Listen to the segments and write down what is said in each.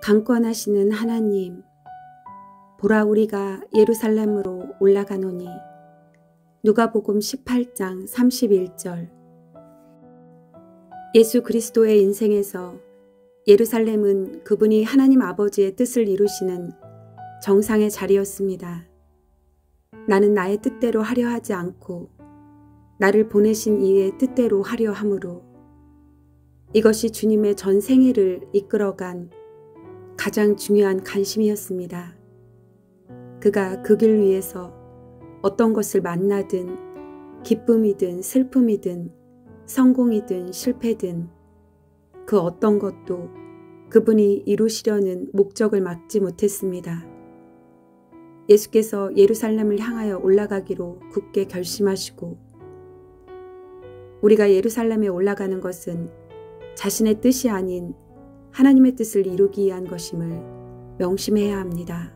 강권하시는 하나님, 보라 우리가 예루살렘으로 올라가노니. 누가복음 18장 31절. 예수 그리스도의 인생에서 예루살렘은 그분이 하나님 아버지의 뜻을 이루시는 정상의 자리였습니다. 나는 나의 뜻대로 하려 하지 않고 나를 보내신 이의 뜻대로 하려 함으로, 이것이 주님의 전 생애를 이끌어간 가장 중요한 관심이었습니다. 그가 그 길 위에서 어떤 것을 만나든 기쁨이든 슬픔이든 성공이든 실패든 그 어떤 것도 그분이 이루시려는 목적을 막지 못했습니다. 예수께서 예루살렘을 향하여 올라가기로 굳게 결심하시고, 우리가 예루살렘에 올라가는 것은 자신의 뜻이 아닌 하나님의 뜻을 이루기 위한 것임을 명심해야 합니다.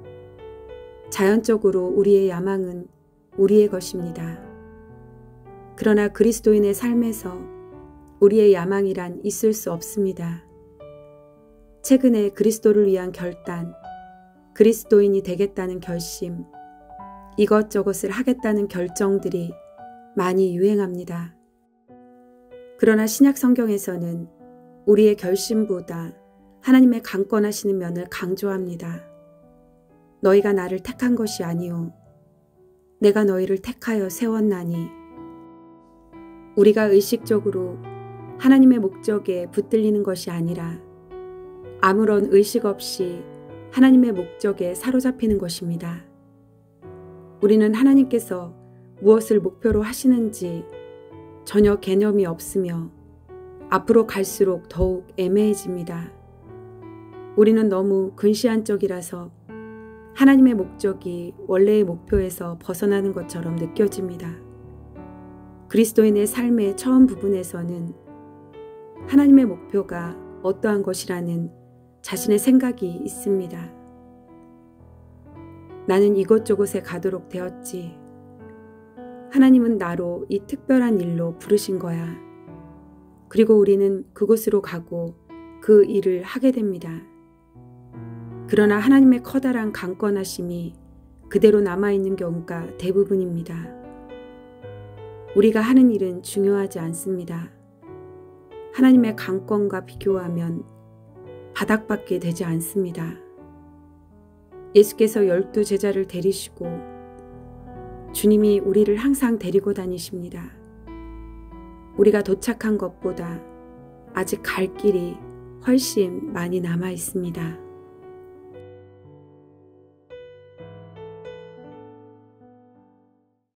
자연적으로 우리의 야망은 우리의 것입니다. 그러나 그리스도인의 삶에서 우리의 야망이란 있을 수 없습니다. 최근에 그리스도를 위한 결단, 그리스도인이 되겠다는 결심, 이것저것을 하겠다는 결정들이 많이 유행합니다. 그러나 신약 성경에서는 우리의 결심보다 하나님의 강권하시는 면을 강조합니다. 너희가 나를 택한 것이 아니오 내가 너희를 택하여 세웠나니. 우리가 의식적으로 하나님의 목적에 붙들리는 것이 아니라 아무런 의식 없이 하나님의 목적에 사로잡히는 것입니다. 우리는 하나님께서 무엇을 목표로 하시는지 전혀 개념이 없으며 앞으로 갈수록 더욱 애매해집니다. 우리는 너무 근시안적이라서 하나님의 목적이 원래의 목표에서 벗어나는 것처럼 느껴집니다. 그리스도인의 삶의 처음 부분에서는 하나님의 목표가 어떠한 것이라는 자신의 생각이 있습니다. 나는 이곳저곳에 가도록 되었지. 하나님은 나로 이 특별한 일로 부르신 거야. 그리고 우리는 그곳으로 가고 그 일을 하게 됩니다. 그러나 하나님의 커다란 강권하심이 그대로 남아있는 경우가 대부분입니다. 우리가 하는 일은 중요하지 않습니다. 하나님의 강권과 비교하면 바닥밖에 되지 않습니다. 예수께서 12 제자를 데리시고 주님이 우리를 항상 데리고 다니십니다. 우리가 도착한 것보다 아직 갈 길이 훨씬 많이 남아 있습니다.